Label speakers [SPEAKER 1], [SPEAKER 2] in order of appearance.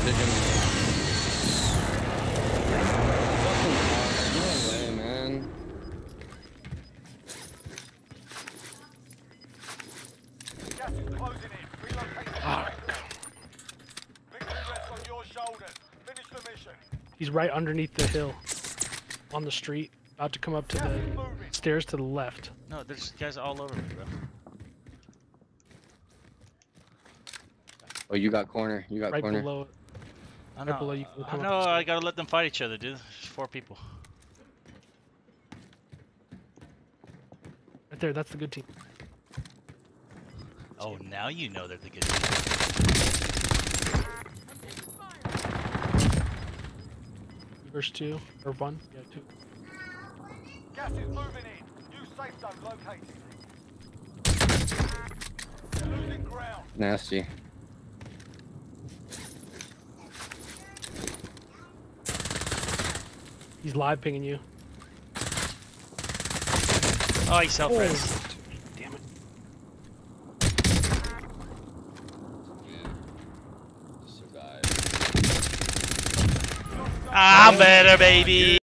[SPEAKER 1] Chicken. No way, man.
[SPEAKER 2] Gas is closing in. Relocate the
[SPEAKER 3] Ah,
[SPEAKER 2] victory rests on your shoulders. Finish the mission.
[SPEAKER 3] he's right underneath the hill, on the street, about to come up to
[SPEAKER 2] Gas
[SPEAKER 3] the
[SPEAKER 2] is moving.
[SPEAKER 3] stairs to the left.
[SPEAKER 4] No, there's guys all over me, bro.
[SPEAKER 1] Oh, you got corner. You got
[SPEAKER 3] Right
[SPEAKER 1] corner.
[SPEAKER 3] below it.
[SPEAKER 4] I
[SPEAKER 3] Right below
[SPEAKER 4] know.
[SPEAKER 3] you can
[SPEAKER 4] I
[SPEAKER 3] come up
[SPEAKER 4] know.
[SPEAKER 3] the
[SPEAKER 4] I
[SPEAKER 3] stairs.
[SPEAKER 4] gotta let them fight each other, dude. There's 4 people.
[SPEAKER 3] Right there, that's the good team.
[SPEAKER 4] Oh, now you know they're the good team.
[SPEAKER 3] Verse 2, or 1, yeah, 2.
[SPEAKER 2] Gas is moving in. New safe zone located. You're losing ground.
[SPEAKER 1] Nasty.
[SPEAKER 3] He's live pinging you.
[SPEAKER 4] Oh, he self-res.
[SPEAKER 3] Damn it.
[SPEAKER 1] Survive.
[SPEAKER 4] I'm better, baby.